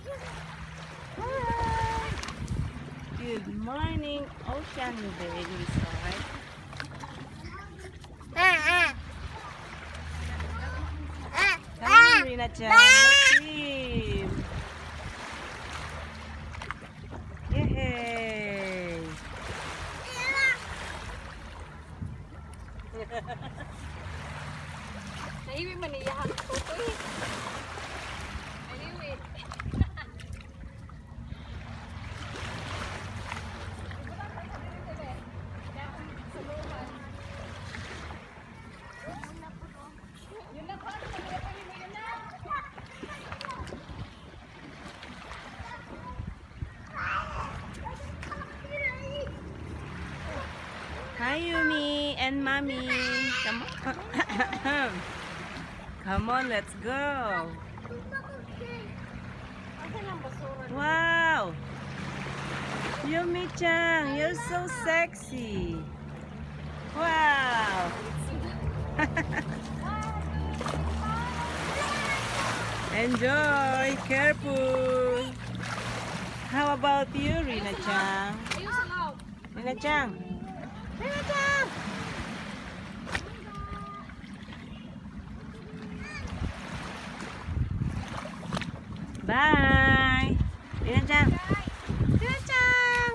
Hi. Good morning, Ocean Bay Resort. Come on, Rina-chan. Let's swim. Yay! Naiwi man iyahan ko to eh. Naiwi. Hi, Yumi and Mommy. Come on. Come on, let's go. Wow. Yumi-chan, you're so sexy. Wow. Enjoy. Careful. How about you, Rina-chan? Rina-chan. Rina-chan. Bye. Rina-chan. Rina-chan.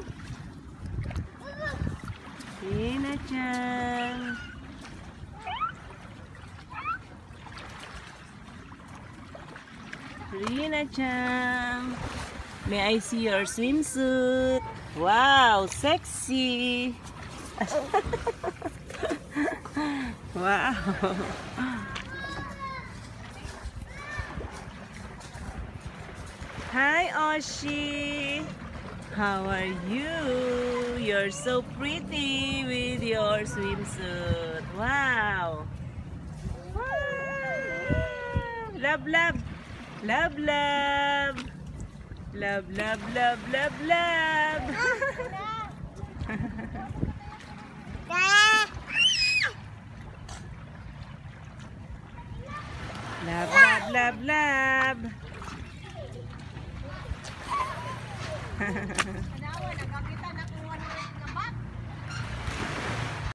Rina-chan. Rina-chan. May I see your swimsuit? Wow, sexy. Wow. Hi, Oshi. How are you? You're so pretty with your swimsuit. Wow. Wow. Love, love. Love, love. Love, love, love, love, love. Love, love, love, love. Kanawa, nagkakita